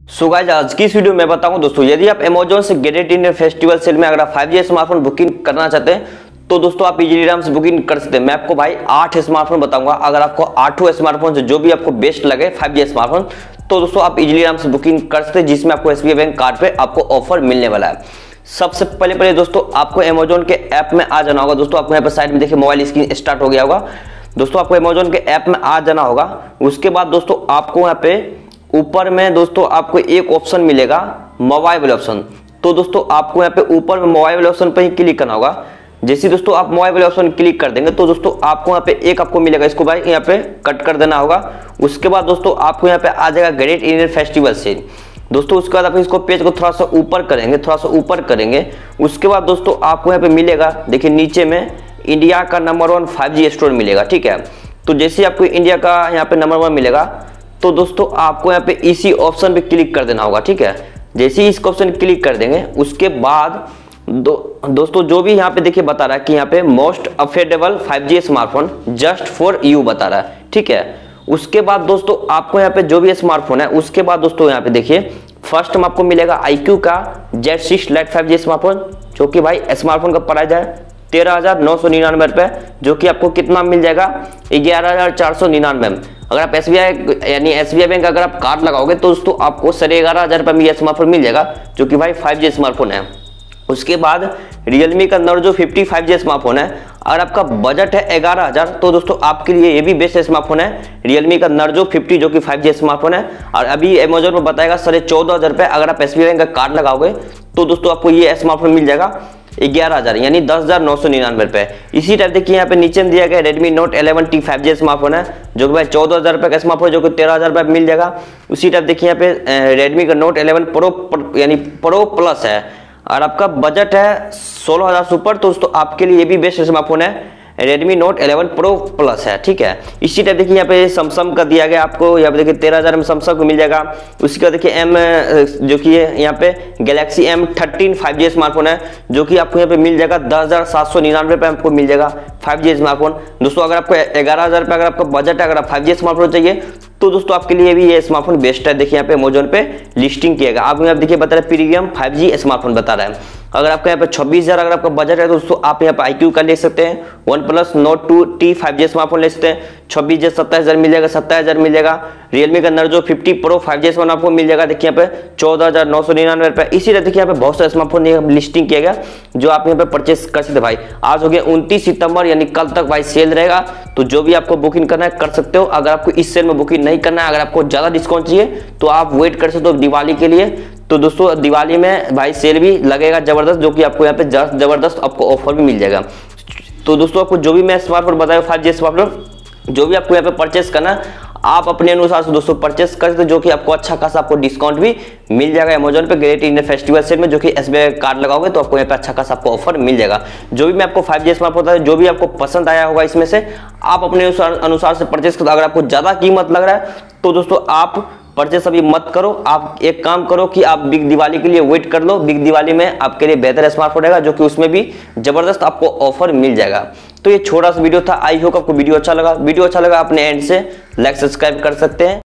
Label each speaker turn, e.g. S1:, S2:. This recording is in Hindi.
S1: सो गाइस आज की इस वीडियो में बताऊंगा दोस्तों, यदि आप Amazon से ग्रेट इंडियन फेस्टिवल सेल में अगर आप 5G स्मार्टफोन बुकिंग करना चाहते हैं तो दोस्तों आप इजीली आराम से बुकिंग कर सकते हैं। मैं आपको भाई 8 स्मार्टफोन बताऊंगा। अगर आपको 8 स्मार्टफोन से जो भी आपको बेस्ट लगे 5G स्मार्टफोन तो दोस्तों आप इजीली आराम से बुकिंग कर सकते हैं, जिसमें आपको SBI बैंक कार्ड पे आपको ऑफर मिलने वाला है। सबसे पहले दोस्तों आपको Amazon के ऐप में आ जाना होगा। दोस्तों आपको यहाँ पर साइड में देखिए मोबाइल स्क्रीन स्टार्ट हो गया होगा। दोस्तों आपको Amazon के ऐप में आ जाना होगा। उसके बाद दोस्तों आपको यहाँ पे ऊपर में दोस्तों आपको एक ऑप्शन मिलेगा मोबाइल वाले ऑप्शन। तो दोस्तों आपको यहाँ पे ऊपर में मोबाइल वाले ऑप्शन पर ही क्लिक करना होगा। जैसे दोस्तों आप मोबाइल वाले ऑप्शन क्लिक कर देंगे तो दोस्तों आपको यहाँ पे एक आपको मिलेगा, इसको भाई यहाँ पे कट कर देना होगा। उसके बाद दोस्तों आपको यहाँ पे आ जाएगा ग्रेट इंडियन फेस्टिवल सेल। दोस्तों उसके बाद आप इसको पेज को थोड़ा सा ऊपर करेंगे, उसके बाद दोस्तों आपको यहाँ पे मिलेगा, देखिए नीचे में इंडिया का नंबर 1 5G स्टोर मिलेगा, ठीक है। तो जैसे आपको इंडिया का यहाँ पे नंबर 1 मिलेगा तो दोस्तों आपको यहाँ पे इसी ऑप्शन पे क्लिक कर देना होगा, ठीक है। जैसे ही इस ऑप्शन क्लिक कर देंगे उसके बाद दोस्तों जो भी यहाँ पे देखिए बता रहा है कि यहाँ पे most affordable 5G smartphone just for you बता रहा है, ठीक है। उसके बाद दोस्तों आपको यहाँ पे जो भी स्मार्टफोन है उसके बाद दोस्तों यहाँ पे देखिए फर्स्ट में आपको मिलेगा iQOO का Z6 Lite 5G स्मार्टफोन, जो कि भाई स्मार्टफोन का प्राइस है 13,999 रुपए, जो कि आपको कितना मिल जाएगा 11,499 में। अगर आप SBI यानी SBI बैंक अगर आप कार्ड लगाओगे तो दोस्तों आपको 11,500 रुपए में यह स्मार्टफोन मिल जाएगा, जो कि भाई 5G स्मार्टफोन है। उसके बाद Realme का Narzo 50 5G स्मार्टफोन है। अगर आपका बजट है 11,000 तो दोस्तों आपके लिए ये भी बेस्ट स्मार्टफोन है Realme का Narzo 50, जो कि 5G स्मार्टफोन है। और अभी Amazon में बताएगा 14,500 रुपए। अगर आप SBI बैंक का कार्ड लगाओगे तो दोस्तों आपको ये स्मार्टफोन मिल जाएगा 11,000 यानी 10,999 रुपए। इसी टाइप देखिए यहाँ पे नीचे में दिया गया Redmi Note 11T 5G smartphone है, जो कि भाई 14,000 रुपए का स्मार्टफोन, जो कि 13,000 रुपए मिल जाएगा। उसी टाइप देखिए यहाँ पे Redmi का Note 11 Pro यानी Pro Plus है। और आपका बजट है 16,000 से ऊपर तो दोस्तों आपके लिए ये भी बेस्ट स्मार्टफोन है Redmi Note 11 Pro Plus है, ठीक है। इसी टाइप देखिए यहाँ पे सैमसंग का दिया गया आपको, यहाँ पे देखिए 13,000 में सैमसंग को मिल जाएगा। उसके बाद देखिए जो कि यहाँ पे Galaxy M13 5G स्मार्टफोन है, जो कि आपको यहाँ पे मिल जाएगा 10,799 रुपये आपको मिल जाएगा 5G स्मार्टफोन। दोस्तों अगर आपको 11,000 रुपये अगर आपका बजट है, अगर आप 5G स्मार्टफोन चाहिए तो दोस्तों आपके लिए भी ये स्मार्टफोन बेस्ट है। देखिए यहाँ पे Amazon पे लिस्टिंग किया गया। आप यहाँ देखिए बता रहे प्रीमियम 5G स्मार्टफोन बता रहा है। अगर आपका यहाँ पे 26,000 अगर आपका बजट है तो दोस्तों आप यहाँ पे iQOO का ले सकते हैं, OnePlus Nord 2T 5G smartphone ले सकते हैं। 26 से 27,000 मिल जाएगा, 27,000 मिल जाएगा। Realme का Narzo 50 Pro 5G स्मार्टफोन आपको मिल जाएगा, देखिए यहाँ पे 14,999 रुपए। इसी तरह देखिए यहाँ पे बहुत सारे स्मार्टफोन लिस्टिंग किया गया जो आप यहाँ पे परचेस कर सकते हैं। भाई आज हो गया 29 सितंबर यानी कल तक भाई सेल रहेगा, तो जो भी आपको बुकिंग करना है कर सकते हो। अगर आपको इस सेल में बुकिंग नहीं करना है, अगर आपको ज्यादा डिस्काउंट चाहिए तो आप वेट कर सकते हो दिवाली के लिए। तो दोस्तों दिवाली में भाई सेल भी लगेगा जबरदस्त, जो कि आपको यहाँ पे जबरदस्त आपको ऑफर भी मिल जाएगा। तो दोस्तों आपको जो भी मैं स्मार्टफोन बताया 5G स्मार्टफोन जो भी आपको यहाँ पे परचेस करना आप अपने अनुसार से दोस्तों परचेस कर सकते हो, जो कि आपको अच्छा खासा आपको डिस्काउंट भी मिल जाएगा Amazon पे ग्रेट इंडियन फेस्टिवल सेल में, जो कि SBI कार्ड लगाओगे तो आपको यहाँ पे अच्छा खासा आपको ऑफर मिल जाएगा। जो भी मैं आपको 5G स्मार्टफोन बताया, जो भी आपको पसंद आया होगा इसमें से आप अपने अनुसार से परचेस करो। अगर आपको ज्यादा कीमत लग रहा है तो दोस्तों आप परचेस अभी मत करो। आप एक काम करो कि आप बिग दिवाली के लिए वेट कर लो। बिग दिवाली में आपके लिए बेहतर स्मार्टफोन रहेगा, जो कि उसमें भी जबरदस्त आपको ऑफर मिल जाएगा। तो ये छोटा सा वीडियो था। आई होप आपको वीडियो अच्छा लगा। वीडियो अच्छा लगा अपने एंड से लाइक सब्सक्राइब कर सकते हैं।